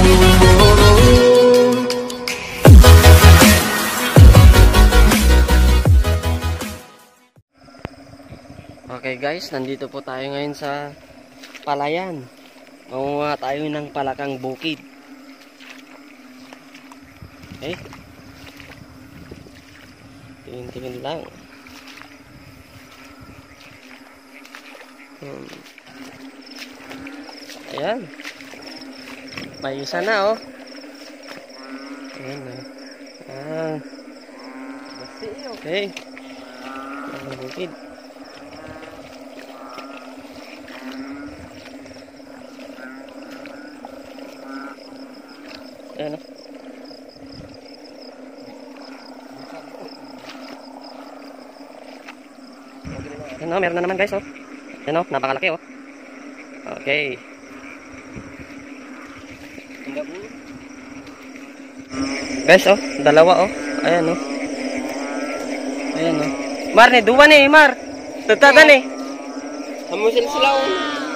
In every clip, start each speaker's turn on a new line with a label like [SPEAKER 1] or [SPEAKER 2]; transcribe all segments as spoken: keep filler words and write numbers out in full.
[SPEAKER 1] Okay guys, nandito po tayo ngayon sa palayan. Mangunguha tayo ng palakang bukid. Okay. Tingin-tingin lang. Hmm. Ayan. May isa na oh. Ayan oh. Ah. Okay. Palakang bukid. Ayan o. Ayan o, meron na naman guys o. Ayan o, napakalaki o. Okay. Guys o, dalawa o. Ayan o. Ayan o. Mar ni, duwa ni, Mar. Tataga ni. Hamusin sila o.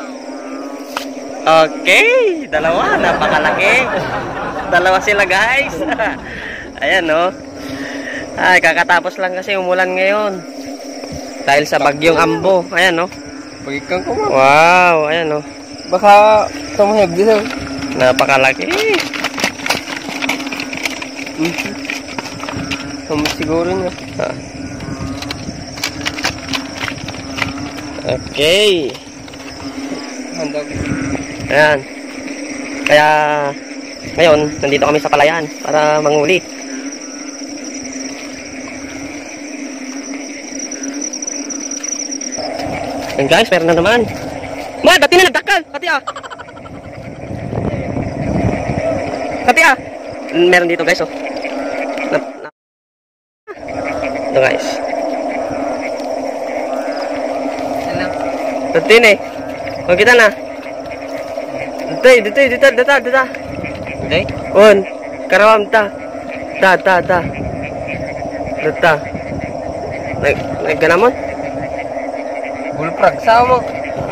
[SPEAKER 1] Okay, dalawa, napakalaki. Dalawa sila guys. Ayan no. Ay, kakatapos lang kasi umulan ngayon. Dahil sa bagyong Ambo. Ayan no.
[SPEAKER 2] Pagikang ko mo.
[SPEAKER 1] Wow, ayan no.
[SPEAKER 2] Baka tumahib dito.
[SPEAKER 1] Napakalaki.
[SPEAKER 2] Tumahib siguro nga.
[SPEAKER 1] Ah. Okay.
[SPEAKER 2] Handog.
[SPEAKER 1] Ayan. Kaya ngayon, nandito kami sa palayan para manguli. And guys, meron na naman. Ma, dati na nagdakal. Kati ah. Kati ah. Meron dito guys oh. Na, na. Ito guys. Dati na eh. O kita na. Dito, dito, dito, dito, dito.
[SPEAKER 2] Okay.
[SPEAKER 1] On, karawam ta. Ta, ta, ta. Ta. Nag, nagganamon?
[SPEAKER 2] Bulprag, saan mo?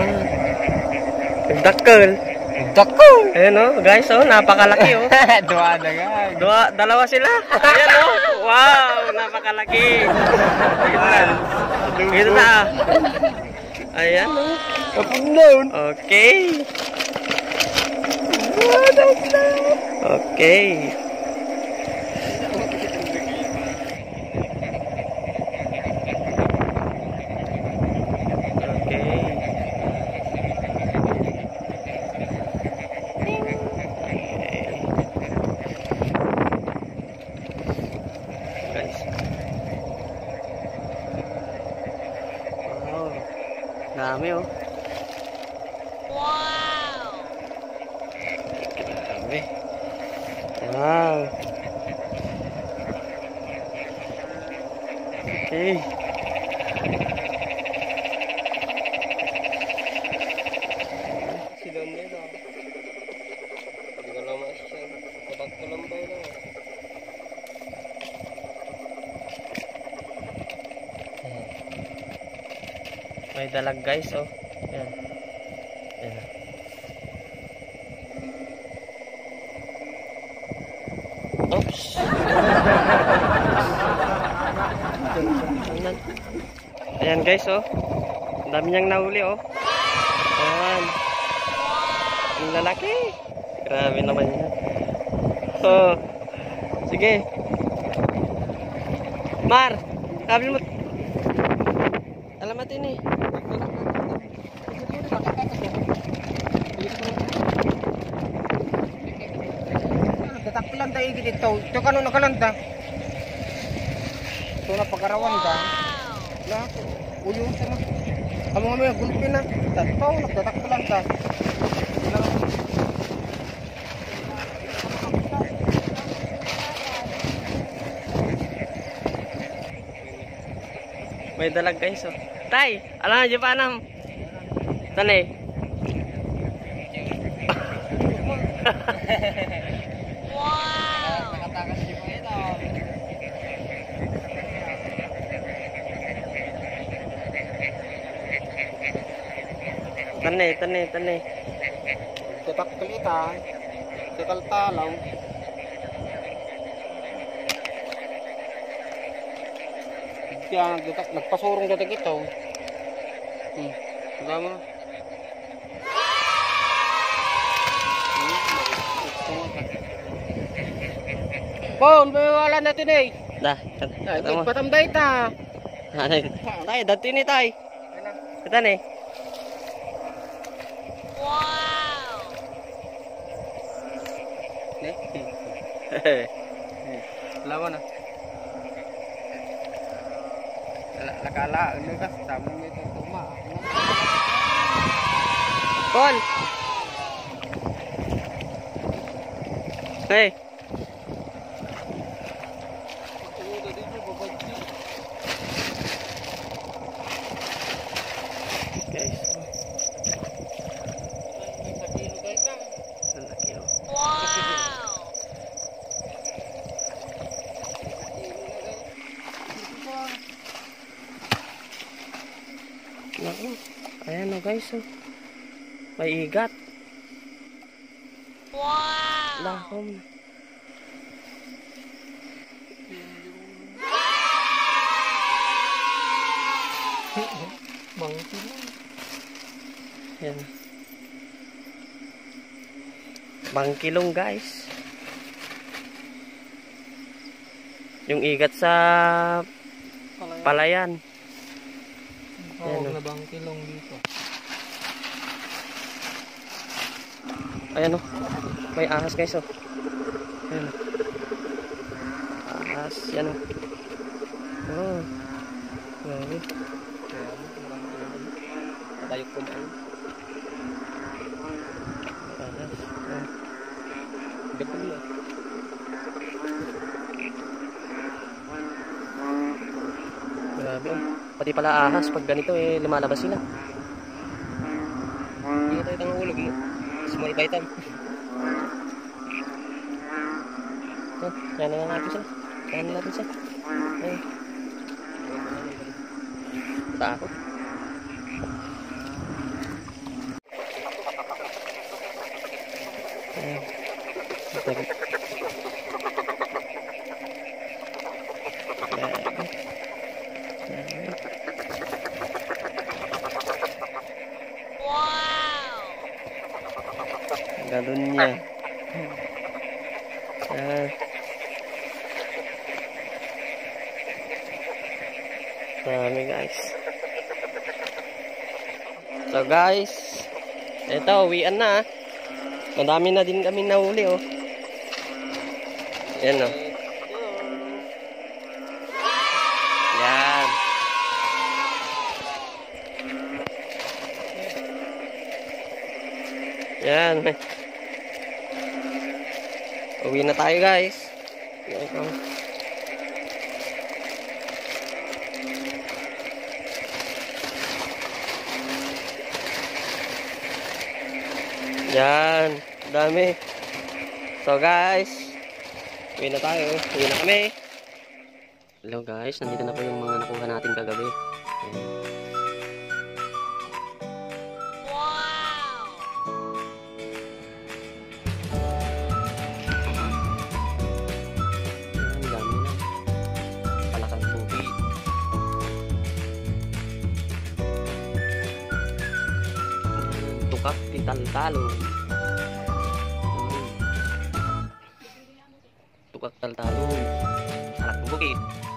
[SPEAKER 1] Nagdakkel.
[SPEAKER 2] Nagdakkel.
[SPEAKER 1] Ayan o, guys o, napakalaki o.
[SPEAKER 2] Dua na nga.
[SPEAKER 1] Dua, dalawa sila. Ayan o. Wow, napakalaki. Dito na. Ayan o.
[SPEAKER 2] Kapag down.
[SPEAKER 1] Okay. Okay. Dami oh. Wow. Dami. Wow. Okay. Silon nito. Hindi ko lang masya. Kapag kulambay lang. May dalag guys oh. Yan. Yan. Oops. Ayan. Ayan guys oh. Ang dami niyang nahuli oh. Ayan. Ang lalaki. Grabe naman yan. Oh. Sige. Mar, sabi mo. Alamat ini.
[SPEAKER 2] Tataklan tayo dito. Ito ka nung nakalanda. Ito na pagkarawan ka. Na, uyong siya na. Kamu nga may gulpin na. Ito, nagtataklan ka.
[SPEAKER 1] May dalag guys oh. Tay, alam aja pa nam. Tanay. Wow. Nakatakas di mo ito. Tanay, tanay, tanay.
[SPEAKER 2] Tetak kelita. Sa kaltalaw. Kaya nagta- nagpasurong dati ito. Hmm. Wala mo. Pon, bayawalan natin eh.
[SPEAKER 1] Dah,
[SPEAKER 2] Ay,
[SPEAKER 1] kata mo.
[SPEAKER 2] patamday ta.
[SPEAKER 1] Ano yun? Tay, dati ni tay. Kita nih.
[SPEAKER 3] Wow!
[SPEAKER 2] Nih. Lawan na. Lakala, ano ka? Tama mo ito. Tuma.
[SPEAKER 1] Pon. Hey. Guys. Ang laki, oh.
[SPEAKER 3] Wow!
[SPEAKER 1] Naku. Ayan, oh guys, oh. May igat.
[SPEAKER 3] Wow!
[SPEAKER 1] Lahom.
[SPEAKER 2] Bangki lang.
[SPEAKER 1] Yan. Bangkilong guys. Yung igat sa palayan.
[SPEAKER 2] Tawag na bangkilong dito.
[SPEAKER 1] Ayan oh. May ahas guys oh. Ayan. Ahas. Yan oh. Oh. Grabe. Patayok po ba? Ahas. Oh. Gapon mo. Grabe oh. Pati pala ahas pag ganito eh lumalabas sila. Hindi tayo tang ulog eh. Small bite. Oh, yan na natin siya. Yan na natin siya. Ay. Takot. Ay. Takot.
[SPEAKER 3] Wow!
[SPEAKER 1] Galon niya. Yan. Dami guys. So guys, ito uwian na. Madami na din kami nahuli oh. Yan oh. Yan. Yan. Uwi na tayo guys. Yan. Yan, dami. So guys, uwi na tayo. Uwi na kami. Hello guys, nandito na po yung mga nakuha natin kagabi. Ayan.
[SPEAKER 3] Wow!
[SPEAKER 1] Ayan, dami na. Palakang tubig. Ayan, tukak di talo-talo. Ayan. Tukak talo-talo. Alak bukit.